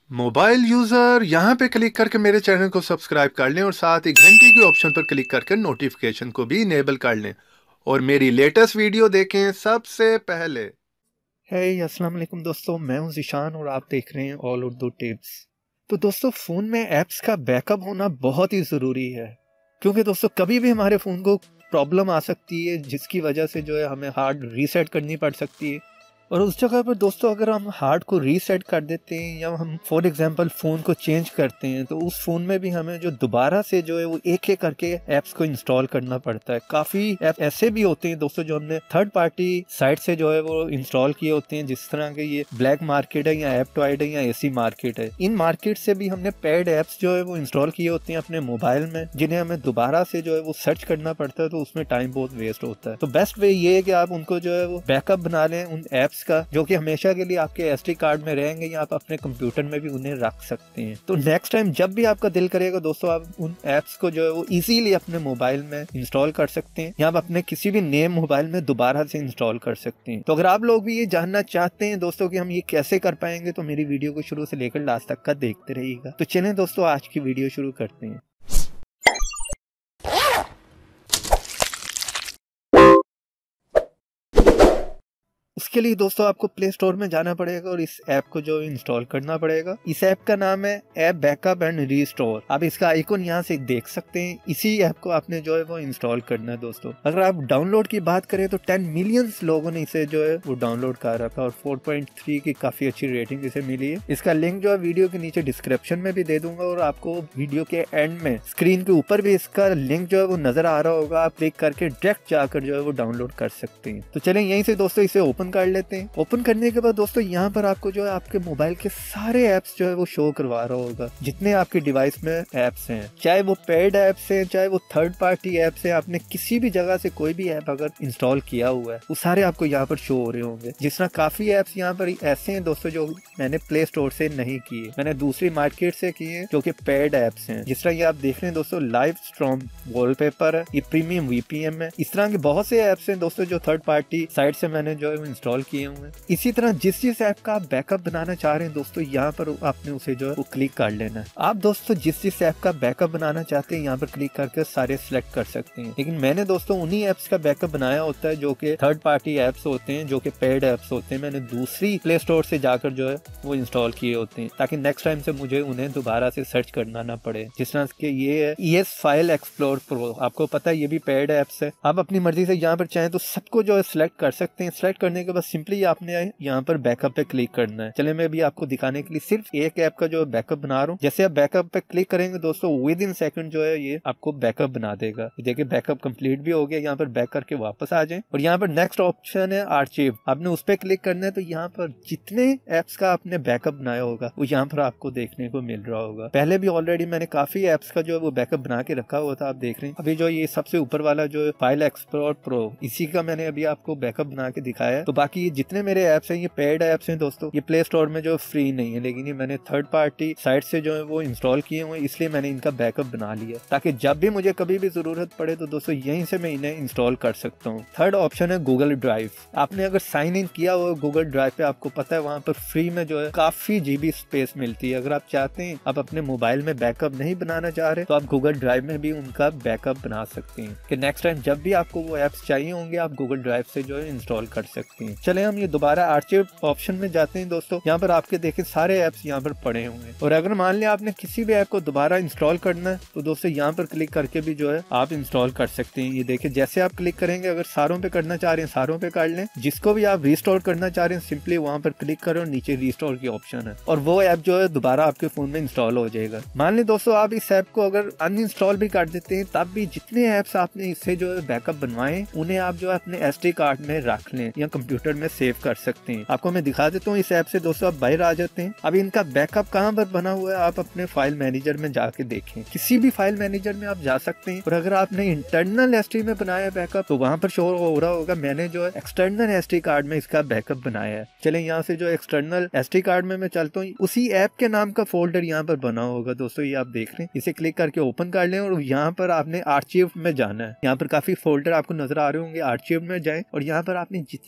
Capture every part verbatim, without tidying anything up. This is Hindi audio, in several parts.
मोबाइल यूजर यहाँ पे क्लिक करके मेरे चैनल को सब्सक्राइब कर लें और साथ ही घंटी के ऑप्शन पर क्लिक करके नोटिफिकेशन को भी इनेबल कर लें और मेरी लेटेस्ट वीडियो देखें सबसे पहले। हे अस्सलाम वालेकुम दोस्तों, मैं हूं ज़ीशान और आप देख रहे हैं ऑल उर्दू टिप्स। तो दोस्तों, फ़ोन में ऐप्स का बैकअप होना बहुत ही ज़रूरी है, क्योंकि दोस्तों कभी भी हमारे फ़ोन को प्रॉब्लम आ सकती है जिसकी वजह से जो है हमें हार्ड रीसेट करनी पड़ सकती है। और उस जगह पर दोस्तों अगर हम हार्ड को रीसेट कर देते हैं या हम फॉर एग्जांपल फ़ोन को चेंज करते हैं, तो उस फ़ोन में भी हमें जो दोबारा से जो है वो एक एक करके ऐप्स को इंस्टॉल करना पड़ता है। काफ़ी ऐप ऐसे भी होते हैं दोस्तों जो हमने थर्ड पार्टी साइट से जो है वो इंस्टॉल किए होते हैं, जिस तरह के ये ब्लैक मार्केट है या एप्टॉइड है या एसी मार्केट है। इन मार्केट से भी हमने पेड ऐप्स जो है वो इंस्टॉल किए होते हैं अपने मोबाइल में, जिन्हें हमें दोबारा से जो है वो सर्च करना पड़ता है, तो उसमें टाइम बहुत वेस्ट होता है। तो बेस्ट वे ये है कि आप उनको जो है वो बैकअप बना लें उन ऐप्स का, जो कि हमेशा के लिए आपके एसडी कार्ड में रहेंगे या आप अपने कंप्यूटर में भी उन्हें रख सकते हैं। तो नेक्स्ट टाइम जब भी आपका दिल करेगा दोस्तों, आप उन ऐप्स को जो है वो इजीली अपने मोबाइल में इंस्टॉल कर सकते हैं या आप अपने किसी भी नए मोबाइल में दोबारा से इंस्टॉल कर सकते हैं। तो अगर आप लोग भी ये जानना चाहते हैं दोस्तों कि हम ये कैसे कर पाएंगे, तो मेरी वीडियो को शुरू से लेकर लास्ट तक का देखते रहिएगा। तो चलें दोस्तों, आज की वीडियो शुरू करते हैं। उसके लिए दोस्तों आपको प्ले स्टोर में जाना पड़ेगा और इस ऐप को जो इंस्टॉल करना पड़ेगा। इस ऐप का नाम है ऐप बैकअप एंड रीस्टोर। आप इसका आइकन यहाँ से देख सकते हैं। इसी ऐप को आपने जो है वो इंस्टॉल करना है दोस्तों। अगर आप डाउनलोड की बात करें तो टेन मिलियन लोगों ने इसे जो है वो डाउनलोड कर रखा और फोर पॉइंट थ्री की काफी अच्छी रेटिंग इसे मिली है। इसका लिंक जो है वीडियो के नीचे डिस्क्रिप्शन में भी दे दूंगा और आपको वीडियो के एंड में स्क्रीन के ऊपर भी इसका लिंक जो है वो नजर आ रहा होगा। आप क्लिक करके डायरेक्ट जाकर जो है वो डाउनलोड कर सकते हैं। तो चलें यहीं से दोस्तों इसे ओपन कर लेते हैं। ओपन करने के बाद दोस्तों यहाँ पर आपको जो है आपके मोबाइल के सारे ऐप्स जो है वो शो करवा रहा होगा, जितने आपके डिवाइस में ऐप्स हैं, चाहे वो पेड ऐप्स हैं चाहे वो थर्ड पार्टी ऐप्स हैं। आपने किसी भी जगह से कोई भी ऐप अगर इंस्टॉल किया हुआ है वो सारे आपको यहाँ पर शो हो रहे होंगे। जिस तरह काफी ऐप्स यहाँ पर ऐसे हैं दोस्तों जो मैंने प्ले स्टोर से नहीं किए, मैंने दूसरी मार्केट से किए जो कि पेड ऐप्स हैं। जिस तरह ये आप देख रहे हैं दोस्तों, लाइव स्ट्रॉम वॉलपेपर है, ये प्रीमियम वीपीएम है। इस तरह के बहुत से ऐप्स हैं दोस्तों जो थर्ड पार्टी साइट से मैंने जो है इंस्टॉल किए हुए। इसी तरह जिस जिस ऐप का आप बैकअप बनाना चाह रहे हैं दोस्तों, यहाँ पर आपने उसे जो है वो क्लिक कर लेना है। आप दोस्तों जिस जिस ऐप का बैकअप बनाना चाहते हैं यहाँ पर क्लिक करके सारे सिलेक्ट कर सकते हैं। लेकिन मैंने दोस्तों उन्हीं ऐप्स का बैकअप बनाया होता है जो कि थर्ड पार्टी ऐप्स होते हैं, जो कि पेड ऐप्स होते हैं। मैंने दूसरी प्ले स्टोर से जाकर जो है वो इंस्टॉल किए होते हैं, ताकि नेक्स्ट टाइम से मुझे उन्हें दोबारा से सर्च करना ना पड़े। जिस तरह के ये है E S file explore pro, आपको पता है ये भी पेड ऐप्स है। आप अपनी मर्जी से यहाँ पर चाहें तो सबको जो है सिलेक्ट कर सकते हैं। सिलेक्ट करने के बाद सिंपली आपने यहाँ पर बैकअप पे क्लिक करना है। चले मैं अभी आपको दिखाने के लिए सिर्फ एक ऐप का जो बैकअप बना रहा हूँ। जैसे आप बैकअप पे क्लिक करेंगे दोस्तों, विद इन सेकंड जो है ये आपको बैकअप बना देगा। देखिए बैकअप कंप्लीट भी हो गया। यहाँ पर बैक करके वापस आ जाए और यहाँ पर नेक्स्ट ऑप्शन है आर्चिव, आपने उस पर क्लिक करना है। तो यहाँ पर जितने एप्स का आपने बैकअप बनाया होगा वो यहाँ पर आपको देखने को मिल रहा होगा। पहले भी ऑलरेडी मैंने काफी एप्स का जो है वो बैकअप बना के रखा हुआ था, आप देख रहे हैं। अभी जो ये सबसे ऊपर वाला जो है फाइल एक्सप्लोर प्रो, इसी का मैंने अभी आपको बैकअप बना के दिखाया है। तो बाकी ये जितने मेरे एप्स हैं ये पेड ऐप्स हैं दोस्तों, ये प्ले स्टोर में जो फ्री नहीं है, लेकिन ये मैंने थर्ड पार्टी साइट से जो है वो इंस्टॉल किए हुए, इसलिए मैंने इनका बैकअप बना लिया, ताकि जब भी मुझे कभी भी जरूरत पड़े तो दोस्तों यहीं से मैं इन्हें इंस्टॉल कर सकता हूँ। थर्ड ऑप्शन है गूगल ड्राइव। आपने अगर साइन इन किया हुआ गूगल ड्राइव पे, आपको पता है वहाँ पर फ्री में जो है काफी जीबी स्पेस मिलती है। अगर आप चाहते हैं आप अपने मोबाइल में बैकअप नहीं बनाना चाह रहे, तो आप गूगल ड्राइव में भी उनका बैकअप बना सकते हैं कि नेक्स्ट टाइम जब भी आपको वो एप्स चाहिए होंगे आप गूगल ड्राइव से जो है इंस्टॉल कर सकते हैं। चले हम ये दोबारा आर्चिव ऑप्शन में जाते हैं दोस्तों। यहाँ पर आपके देखे सारे ऐप्स यहाँ पर पड़े हुए हैं और अगर मान लिया आपने किसी भी ऐप को दोबारा इंस्टॉल करना है तो दोस्तों यहाँ पर क्लिक करके भी जो है आप इंस्टॉल कर सकते हैं। ये देखिए जैसे आप क्लिक करेंगे, अगर सारों पे करना चाह रहे हैं सारों पे कर लें, जिसको भी आप रीस्टोर करना चाह रहे हैं सिंपली वहाँ पर क्लिक करें और नीचे रीस्टोर की ऑप्शन है और वो ऐप जो है दोबारा आपके फोन में इंस्टॉल हो जाएगा। मान लें दोस्तों आप इस ऐप को अगर अनइंस्टॉल भी कर देते हैं, तब भी जितने ऐप्स आपने इससे जो है बैकअप बनवाए उन्हें आप जो है अपने एस डी कार्ड में रख लें या कंप्यूटर में सेव कर सकते हैं। आपको मैं दिखा देता हूँ इस ऐप से दोस्तों, आप बाहर आ जाते हैं। अब इनका बैकअप कहाँ पर बना हुआ है आप अपने फाइल मैनेजर में जाके देखें। किसी भी फाइल मैनेजर में आप जा सकते हैं और अगर आपने इंटरनल एसडी में बनाया बैकअप तो वहां पर शो हो रहा होगा मैंने जो है एक्सटर्नल एसडी कार्ड में इसका बैकअप बनाया है। चले यहाँ से जो एक्सटर्नल एसडी कार्ड में मैं चलता हूँ, उसी ऐप के नाम का फोल्डर यहाँ पर बना होगा दोस्तों, ये आप देख रहे हैं। इसे क्लिक करके ओपन कर लें और यहाँ पर आपने आर्चिव में जाना है। यहाँ पर काफी फोल्डर आपको नजर आ रहे होंगे, आर्चिव में जाएं और यहाँ पर आपने जितने एप्स का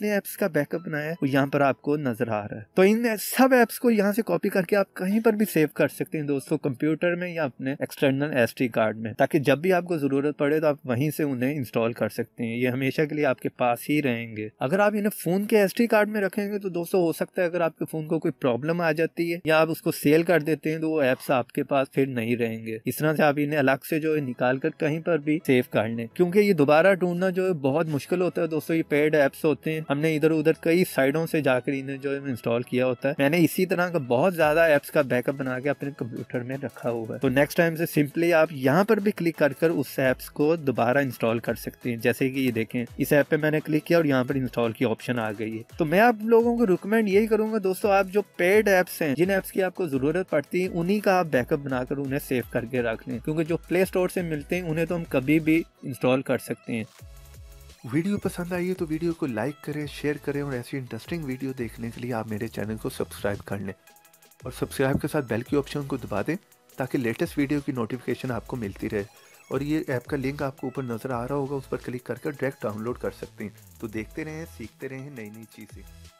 बैकअप बनाया है वो यहाँ पर आपको नजर आ रहा है। तो इन सब एप्स को यहाँ से कॉपी करके आप कहीं पर भी सेव कर सकते हैं दोस्तों, कंप्यूटर में या अपने एक्सटर्नल एसडी कार्ड में, ताकि जब भी आपको जरूरत पड़े तो आप वहीं से उन्हें इंस्टॉल कर सकते हैं। ये हमेशा के लिए आपके पास ही रहेंगे। अगर आप इन्हें फोन के एसडी कार्ड में रखेंगे तो दोस्तों हो सकता है अगर आपके फोन को कोई प्रॉब्लम आ जाती है या आप उसको सेल कर देते हैं तो वो एप्स आपके पास फिर नहीं रहेंगे। इस तरह से आप इन्हें अलग से जो है निकाल कर कहीं पर भी सेव कर लें, क्योंकि ये दोबारा ढूंढना जो है बहुत मुश्किल होता है दोस्तों। ये पेड एप्स होते हैं, हमने इधर उधर कई साइडों से जाकर इन्हें जो है इंस्टॉल किया होता है। मैंने इसी तरह का बहुत ज्यादा एप्स का बैकअप बना के अपने कंप्यूटर में रखा हुआ है। तो नेक्स्ट टाइम से सिंपली आप यहाँ पर भी क्लिक कर कर उस एप्स को दोबारा इंस्टॉल कर सकते हैं। जैसे कि ये देखें, इस ऐप पे मैंने क्लिक किया और यहाँ पर इंस्टॉल की ऑप्शन आ गई है। तो मैं आप लोगों को रिकमेंड यही करूंगा दोस्तों, आप जो पेड एप्स हैं, जिन एप्स की आपको जरूरत पड़ती है, उन्हीं का आप बैकअप बनाकर उन्हें सेव करके रख लें, क्योंकि जो प्ले स्टोर से मिलते हैं उन्हें तो हम कभी भी इंस्टॉल कर सकते हैं। वीडियो पसंद आई है तो वीडियो को लाइक करें, शेयर करें और ऐसी इंटरेस्टिंग वीडियो देखने के लिए आप मेरे चैनल को सब्सक्राइब कर लें और सब्सक्राइब के साथ बेल की ऑप्शन को दबा दें ताकि लेटेस्ट वीडियो की नोटिफिकेशन आपको मिलती रहे। और ये ऐप का लिंक आपको ऊपर नज़र आ रहा होगा, उस पर क्लिक करके डायरेक्ट डाउनलोड कर सकते हैं। तो देखते रहें, सीखते रहें नई नई चीज़ें।